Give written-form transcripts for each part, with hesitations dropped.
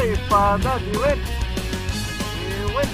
Ay, pada, diwit. Diwit.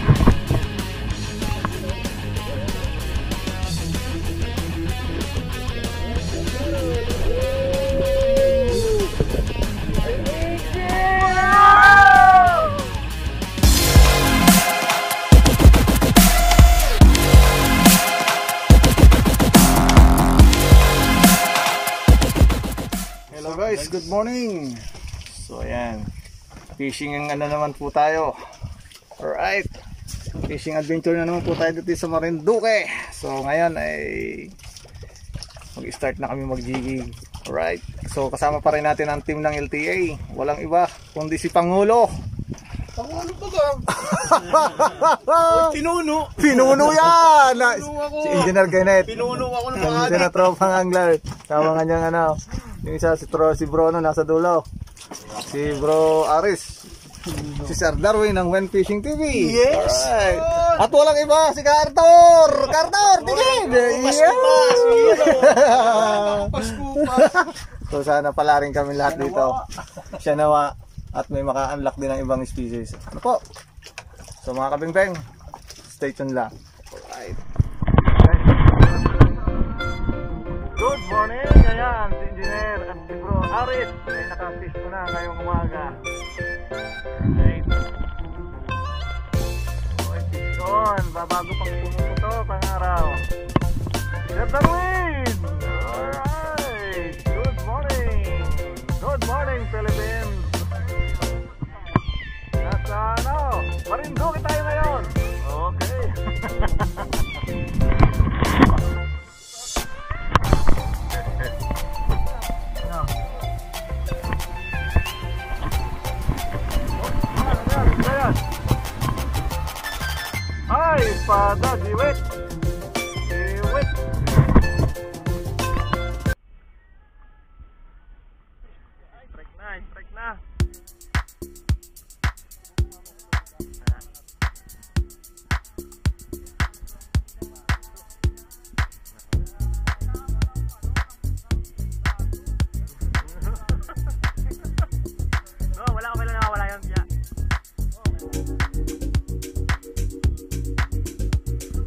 Hello guys, good morning. So ayan, fishing ang ano naman po tayo. Alright, fishing adventure na naman po tayo dito sa Marindogue. So ngayon ay mag-start na kami mag-jigging. Alright, so kasama pa rin natin ang team ng LTA. Walang iba kundi si Pangulo. Pangulo ba ka? Pinuno. Pinuno yan! Si Engineer Gennett. Pinuno ako ng mga adik. Na tropang angler. Tama nga niyang ano. Yung isa si Bro no, nasa dulo. Si Bro Aris. Si Sir Darwin ng When Fishing TV. Yes! Alright. At walang iba, si Cartor! Cartor! Tingin! So sana pala rin kami lahat dito. Siya nawa. At may maka-unlock din ng ibang species. Ano po? So mga kabingbeng, stay tuned lang. Alright. Good morning! Ayan, si Engineer at si Bro Aris ay naka-fish ko na ngayong umaga. Alright. Okay, fish on. Babago pang pumuto pang araw. Sir Darwin! Alright! Good morning! Good morning, Philippines! Nasa ano? Marindogue tayo ngayon! Okay! Ay, pada, diwit. Diwit. Strike na, strike na. No, wala ka pala nakawala yun.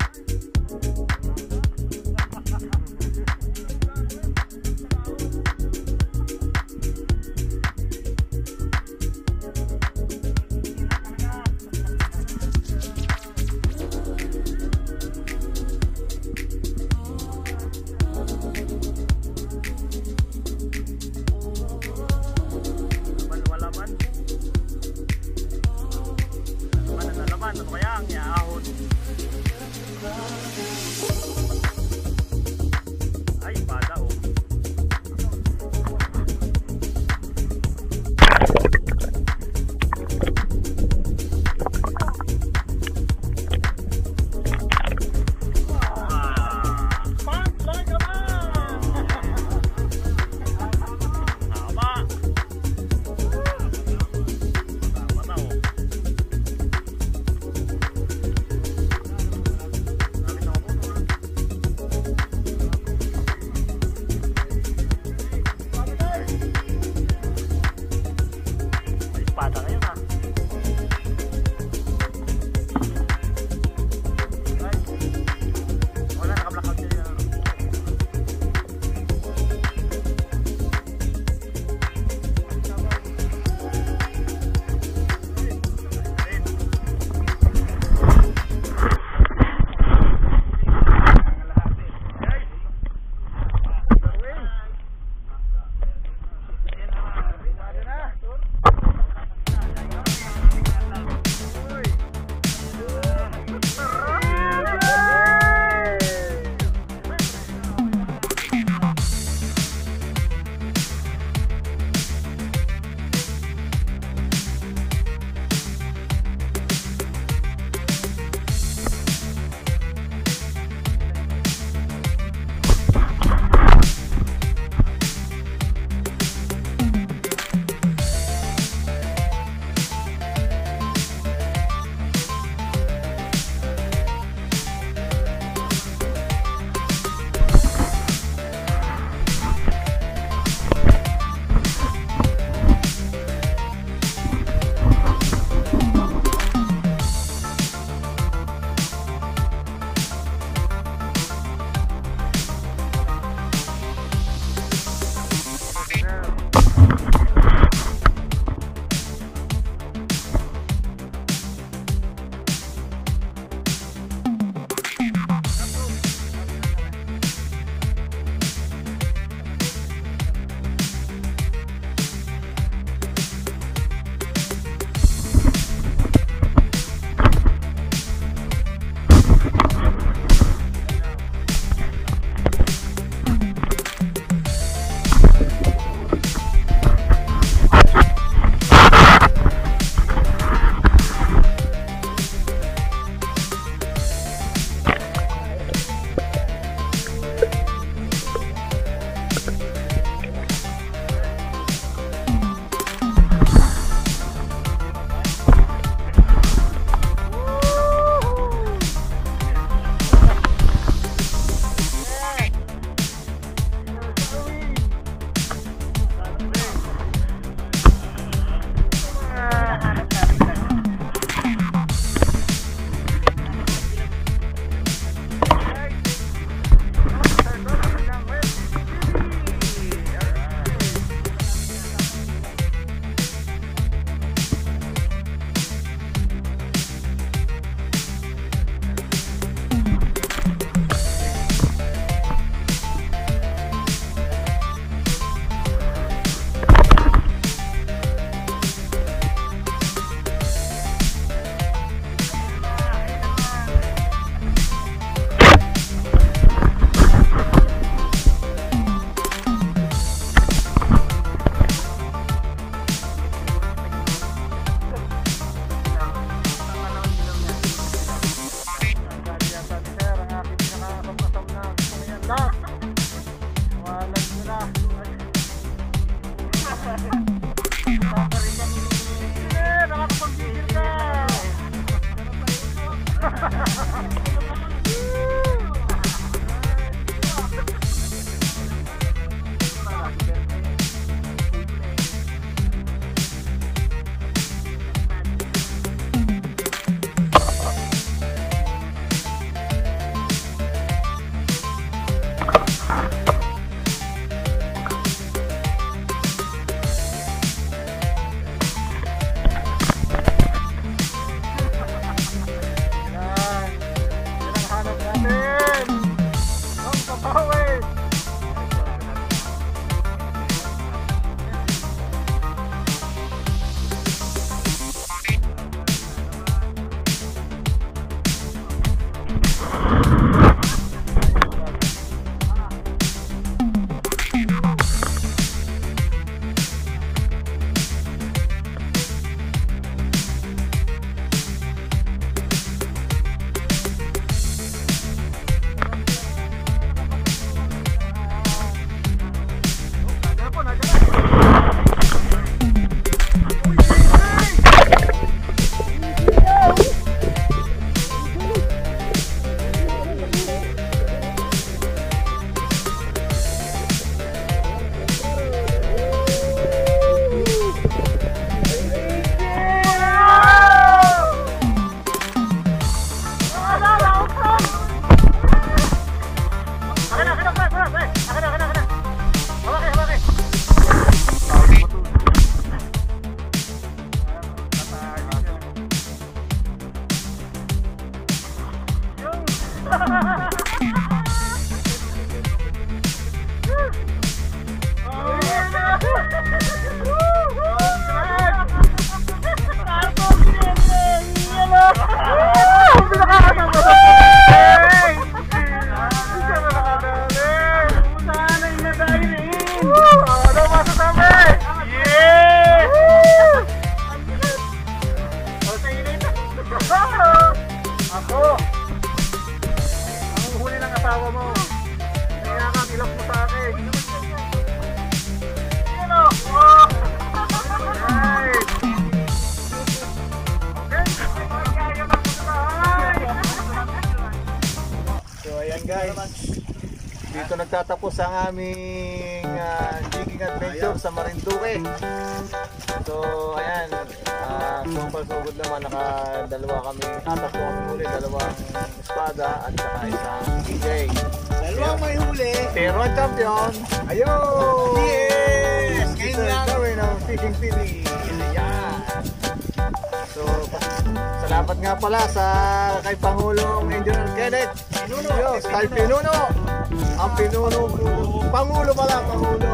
nagtatapos ang aming jigging adventure sa Marindogue. So ayan, so palsugod naman, nakadalawa kami, tatlo kami huli, dalawang espada at saka isang DJ. Dalawang may huli. Pero ang champion, ayun! Yes! Ngayon lang. Gawin ng Fishing TV. Ayan. So, salamat nga pala sa kay Pangulong Engineer Kenneth. Yes, kay Pinuno. Ang Pinuno, Pangulo pala, Pangulo.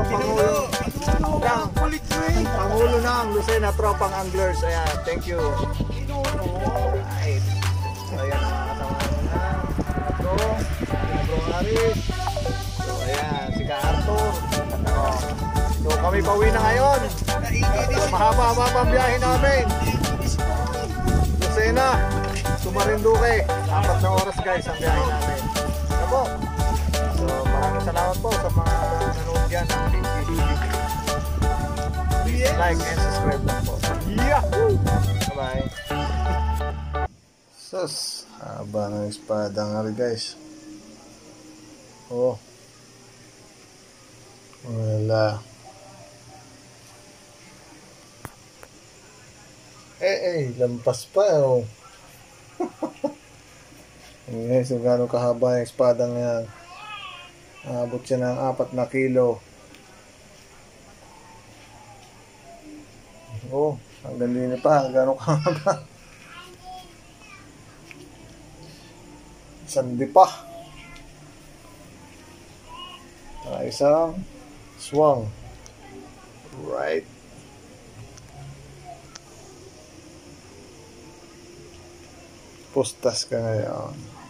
Pangulo ng Lucena Tropang Anglers. Ayan, thank you. Right. So, ayan ang mga kasama na. Bro Aris. So, ayan, si Ka Arthur. So, kami pauwi na ngayon. Mahaba-haba pang biyahe namin. Lucena to Marindogue. 4 na oras guys ang biyahe namin. Ano po? So maraming salamat po sa mga nanood dyan ng video. Please like and subscribe lang po. Yahoo! Bye-bye. Sus, haba ng espada nga rin guys. Oh. Wala. Lampas pa oh. Okay, so gano'ng kahaba yung espadang yan. Abot siya ng 4 na kilo. Oh, hanggang din pa, gano'ng kahaba. Sandi pa. Isang swang. Right. Postas ka ngayon.